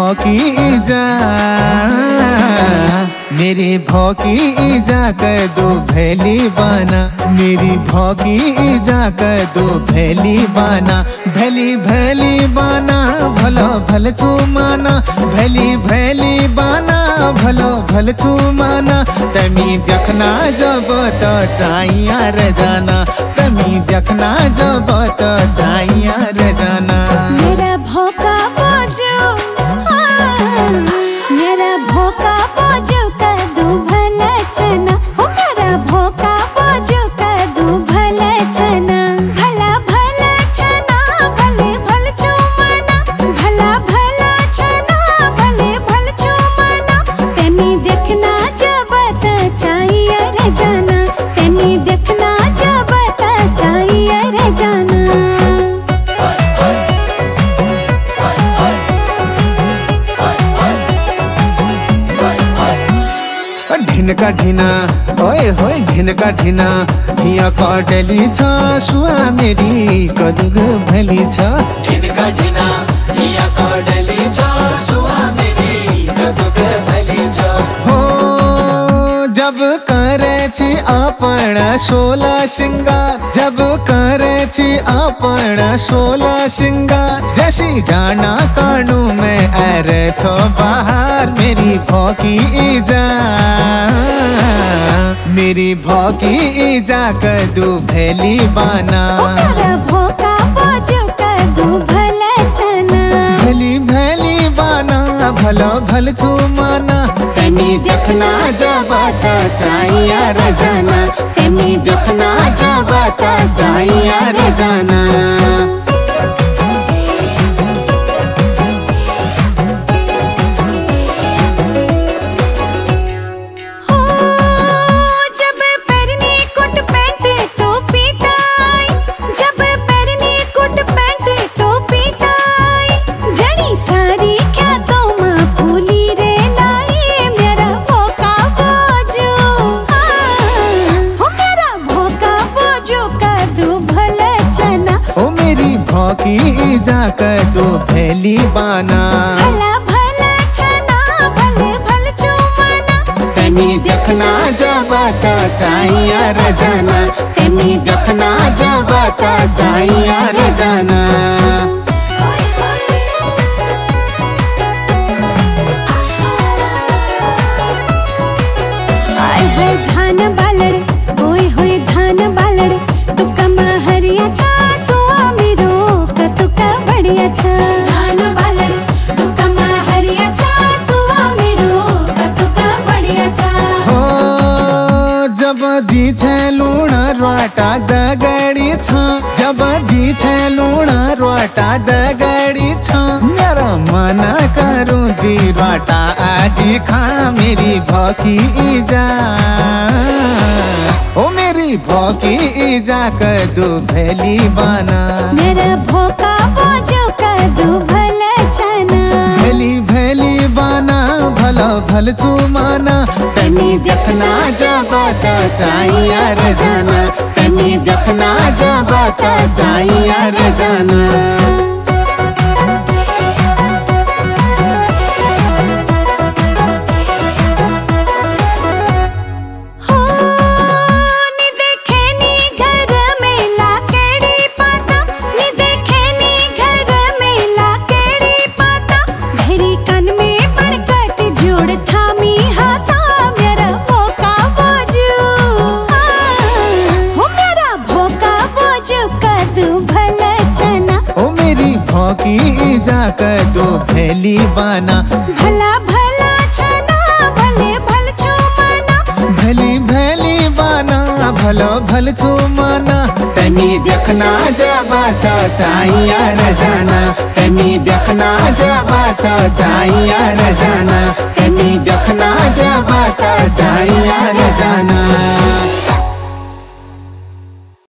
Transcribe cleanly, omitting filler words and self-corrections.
भौकी जा, मेरी भौकी जा कर दो भैली बाना, मेरी भौकी जा कर दो भैली बाना। भैली भैली बाना भलो भल छू माना, भैली भैली बाना भलो भल छू माना। तमी देखना जब तो चाहिया रे जाना, तमी देखना जब तो चाहिया रे जाना। मेरा भौका बाजू, मेरा भौका बाजू कर दू भला छना, हो मेरा भौका बाजू कर दू भला छना। भला भला छना भले भल छू माना, भला भला छना भले भल छू माना। तनी देखना जब तो चाहिए रे जाना, तनी देखना जब तो चाहिए रे जाना। ढिनका ढिना ओए होए ढिनका ढिना, हिया कटली छ सुआ मेरी कदुग भली छ। ढिनका ढिना हिया कटली छ सुआ मेरी कदुग भली छ। हो जब करे छी अपना 16 श्रृंगार, जब करे छी अपना 16 श्रृंगार। जैसी गाना कानू में अरे छो बाहर, मेरी भौकी जा, मेरी भौकी जा कर दू भैली बाना। मेरा भौका बाजू कर दू भला छना, भैली भैली बाना भलो भल छू माना। तनी देखना जब तो चाहिया रे जाना, तनी देखना जब तो चाहिया रे जाना। भौकी जा कर दो भैली बाना, भला भला छना भले भल छू माना। तनी देखना जब तो चाहिया रे जाना, तनी देखना जब तो चाहिया रे जाना। आय है धान बालड़ ओए होए धान बालड़, तू कमा हरिया छा सुआ मेरो कतुका बढ़िया छा। धान बालड़ तू कमा हरिया छा सुआ मेरो कतुका बढ़िया छा। हो जब दी छे लूणा रोटा दगड़ी छ, जब दी छे लूणा रोटा दगड़ी छ। मेरा मना करूं दी रोटा आज खा, मेरी भौकी जा, ओ मेरी भौकी जा कर दू भैली बाना। मेरा भौका बाजू कर दू भला छना, भैली भैली बाना भलो भल छू माना। तनी देखना जब तो चाहिया रे जाना, तनी देखना जब तो चाहिया रे जाना। भौकी जा कर दो भैली बाना, भला भला छना भले भल छू माना। भली भैली बाना भलो भल छू माना। तनी देखना जब तो चाहिया रे जाना, तनी देखना जब तो चाहिया रे जाना, तनी देखना जब तो चाहिया रे जाना।